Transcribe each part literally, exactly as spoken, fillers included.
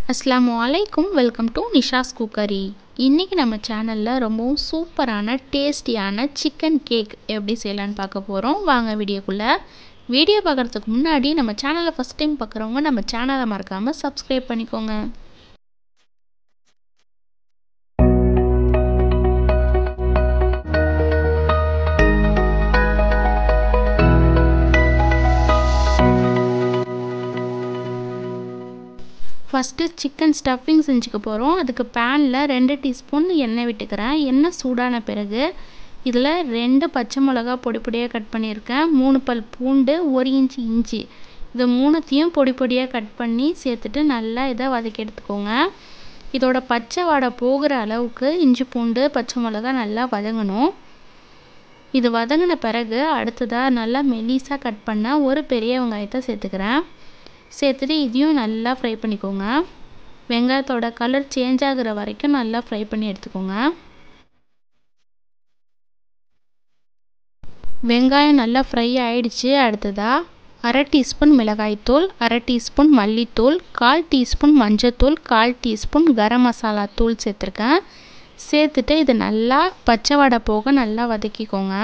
அஸ்ஸலாமு அலைக்கும். Welcome to Nisha's cookery. இன்றைக்கி நம்ம சேனலில் ரொம்பவும் சூப்பரான டேஸ்டியான சிக்கன் கேக் எப்படி செய்யலான்னு பார்க்க போகிறோம். வாங்க வீடியோக்குள்ளே. வீடியோ பார்க்குறதுக்கு முன்னாடி நம்ம சேனலை ஃபஸ்ட் டைம் பார்க்குறவங்க நம்ம சேனலை மறக்காமல் சப்ஸ்கிரைப் பண்ணிக்கோங்க. ஃபஸ்ட்டு சிக்கன் ஸ்டஃபிங் செஞ்சுக்க போகிறோம். அதுக்கு பேனில் ரெண்டு டீஸ்பூன் எண்ணெய் விட்டுக்கிறேன். எண்ணெய் சூடான பிறகு இதில் ரெண்டு பச்சை மிளகா பொடி பொடியாக கட் பண்ணியிருக்கேன், மூணு பல் பூண்டு, ஒரு இன்ச்சு இஞ்சி, இது மூணுத்தையும் பொடி பொடியாக கட் பண்ணி சேர்த்துட்டு நல்லா இதை வதக்கி எடுத்துக்கோங்க. இதோட பச்சை வாடை போகிற அளவுக்கு இஞ்சி பூண்டு பச்சை மிளகா நல்லா வதங்கணும். இது வதங்கின பிறகு அடுத்ததாக நல்லா மெலிசாக கட் பண்ண ஒரு பெரிய வெங்காயத்தை சேர்த்துக்கிறேன். சேர்த்துட்டு இதையும் நல்லா ஃப்ரை பண்ணிக்கோங்க. வெங்காயத்தோட கலர் சேஞ்ச் ஆகிற வரைக்கும் நல்லா ஃப்ரை பண்ணி எடுத்துக்கோங்க. வெங்காயம் நல்லா ஃப்ரை ஆயிடுச்சு. அடுத்ததாக அரை டீஸ்பூன் மிளகாய்த்தூள், அரை டீஸ்பூன் மல்லித்தூள், கால் டீஸ்பூன் மஞ்சத்தூள், கால் டீஸ்பூன் கரம் மசாலா தூள் சேர்த்துருக்கேன். சேர்த்துட்டு இது நல்லா பச்சை வாடை போக நல்லா வதக்கிக்கோங்க.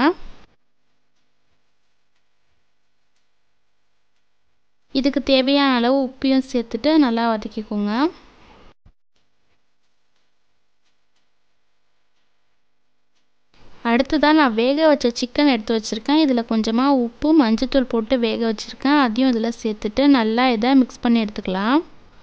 இதுக்கு தேவையான அளவு உப்பையும் சேர்த்துட்டு நல்லா வதக்கிக்கோங்க. அடுத்ததாக நான் வேக வச்ச சிக்கன் எடுத்து வச்சுருக்கேன். இதில் கொஞ்சமாக உப்பு மஞ்சத்தூள் போட்டு வேக வச்சுருக்கேன். அதையும் இதில் சேர்த்துட்டு நல்லா இதை மிக்ஸ் பண்ணி எடுத்துக்கலாம்.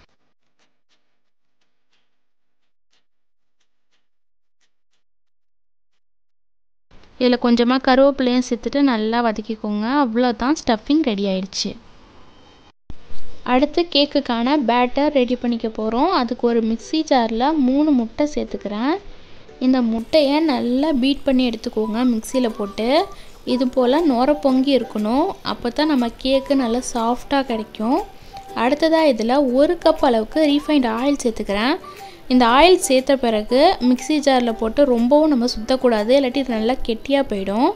இதில் கொஞ்சமாக கருவேப்பிலையும் சேர்த்துட்டு நல்லா வதக்கிக்கோங்க. அவ்வளோதான், ஸ்டஃபிங் ரெடி ஆயிடுச்சு. அடுத்து கேக்குக்கான பேட்டர் ரெடி பண்ணிக்க போகிறோம். அதுக்கு ஒரு மிக்ஸி ஜாரில் மூணு முட்டை சேர்த்துக்கிறேன். இந்த முட்டையை நல்லா பீட் பண்ணி எடுத்துக்கோங்க மிக்சியில் போட்டு. இது போல் நுர பொங்கி இருக்கணும். அப்போ தான் நம்ம கேக்கு நல்லா சாஃப்டாக கிடைக்கும். அடுத்ததாக இதில் ஒரு கப் அளவுக்கு ரீஃபைண்ட் ஆயில் சேர்த்துக்கிறேன். இந்த ஆயில் சேர்த்த பிறகு மிக்ஸி ஜாரில் போட்டு ரொம்பவும் நம்ம சுற்றக்கூடாது, இல்லாட்டி இது நல்லா கெட்டியாக போயிடும்.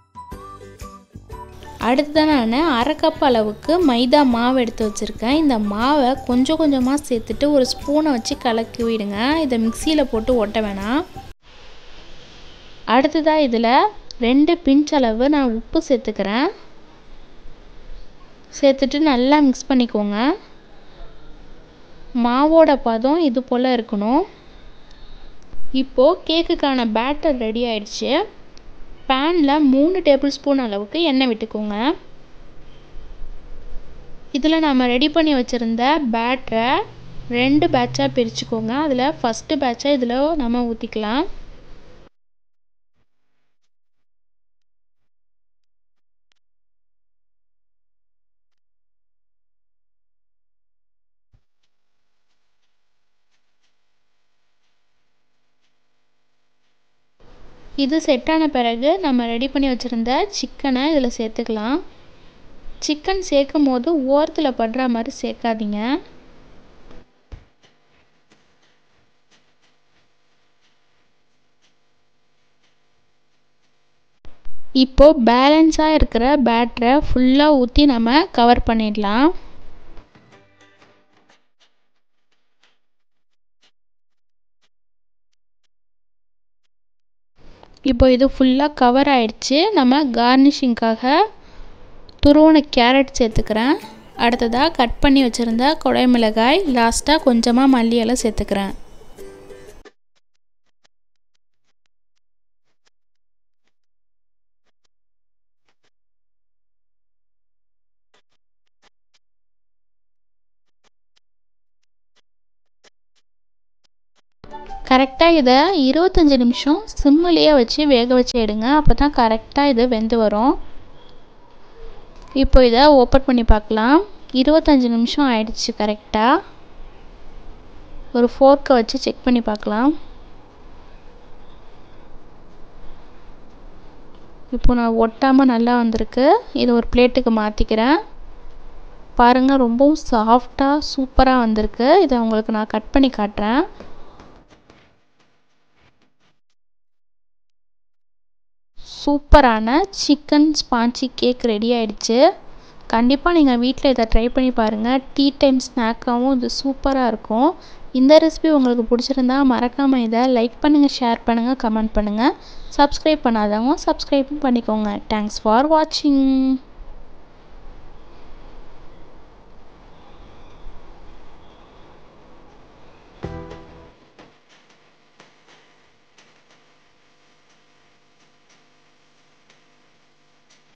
அடுத்ததான் நான் அரை கப் அளவுக்கு மைதா மாவு எடுத்து வச்சுருக்கேன். இந்த மாவை கொஞ்சம் கொஞ்சமாக சேர்த்துட்டு ஒரு ஸ்பூனை வச்சு கலக்கி விடுங்க. இதை மிக்சியில் போட்டு ஒட்ட வேணாம். அடுத்ததாக இதில் ரெண்டு பிஞ்ச் அளவு நான் உப்பு சேர்த்துக்கிறேன். சேர்த்துட்டு நல்லா மிக்ஸ் பண்ணிக்கோங்க. மாவோட பதம் இது போல் இருக்கணும். இப்போது கேக்குக்கான பேட்டர் ரெடி ஆயிடுச்சு. பேனில் மூணு டேபிள் ஸ்பூன் அளவுக்கு எண்ணெய் விட்டுக்கோங்க. இதில் நம்ம ரெடி பண்ணி வச்சுருந்த பேட்டரை ரெண்டு பேட்சாக பிரிச்சுக்கோங்க. அதில் ஃபஸ்ட்டு பேட்சை இதில் நம்ம ஊற்றிக்கலாம். இது செட்டான பிறகு நம்ம ரெடி பண்ணி வச்சுருந்த சிக்கனை இதில் சேர்த்துக்கலாம். சிக்கன் சேர்க்கும் போது ஓரத்தில் படுற மாதிரி சேர்க்காதீங்க. இப்போது பேலன்ஸாக இருக்கிற பேட்டரை ஃபுல்லாக ஊற்றி நம்ம கவர் பண்ணிடலாம். இப்போ இது ஃபுல்லாக கவர் ஆயிடுச்சு. நம்ம கார்னிஷிங்காக துருவன கேரட் சேர்த்துக்கிறேன். அடுத்ததாக கட் பண்ணி வச்சுருந்த கொடை மிளகாய், லாஸ்ட்டாக கொஞ்சமாக மல்லி இலை சேர்த்துக்கிறேன். கரெக்டாக இதை இருபத்தஞ்சி நிமிஷம் சிம்மிலேயே வச்சு வேக வச்சு எடுங்க. அப்போ தான் கரெக்டாக இது வெந்து வரும். இப்போ இதை ஓப்பன் பண்ணி பார்க்கலாம். இருபத்தஞ்சி நிமிஷம் ஆயிடுச்சு கரெக்டாக. ஒரு ஃபோர்க்கை வச்சு செக் பண்ணி பார்க்கலாம். இப்போ நான் ஒட்டாமல் நல்லா வந்திருக்கு. இது ஒரு பிளேட்டுக்கு மாற்றிக்கிறேன். பாருங்கள், ரொம்பவும் சாஃப்டாக சூப்பராக வந்திருக்கு. இதை உங்களுக்கு நான் கட் பண்ணி காட்டுறேன். சூப்பரான சிக்கன் ஸ்பாஞ்சி கேக் ரெடி ஆயிடுச்சு. கண்டிப்பாக நீங்கள் வீட்டில் இதை ட்ரை பண்ணி பாருங்கள். டீ டைம் ஸ்நாக்காகவும் இது சூப்பராக இருக்கும். இந்த ரெசிபி உங்களுக்கு பிடிச்சிருந்தா மறக்காமல் இதை லைக் பண்ணுங்கள், ஷேர் பண்ணுங்கள், கமெண்ட் பண்ணுங்கள். சப்ஸ்கிரைப் பண்ணாதவங்க சப்ஸ்கிரைப் பண்ணிக்கோங்க. தேங்க்ஸ் ஃபார் வாட்சிங்.